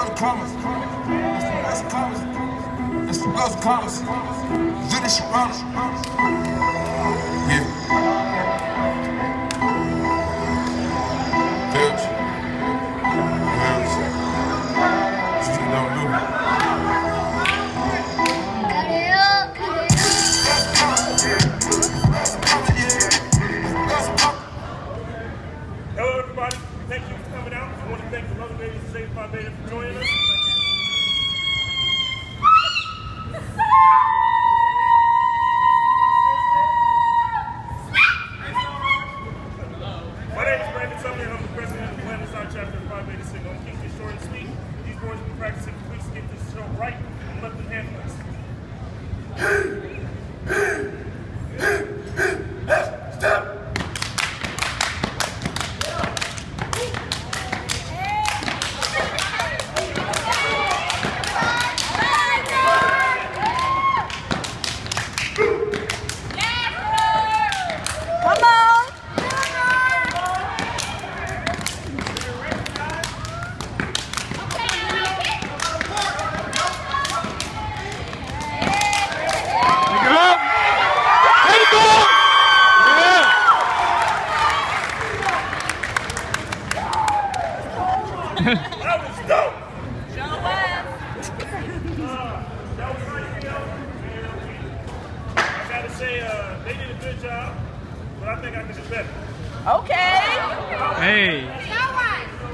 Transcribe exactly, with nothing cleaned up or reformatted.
brother commas. That's the best commas. That's the best commas. Do this shit wrong. Yeah. Bitch. Bitch. Still don't do it. Hello everybody, thank you for coming out. I want to thank the Mother Babies and Save My Beta for joining us. My name is Brandon Sumner, I'm the president of the Atlanta Side Chapter of Phi Beta Sigma. I'm keeping this short and sweet. These boys have been practicing for weeks to get this show right and let them handle us. Stop! That was dope! J-VAZ! uh, that was nice, you know. I gotta say, uh, they did a good job, but I think I could do better. Okay! Hey! J-VAZ!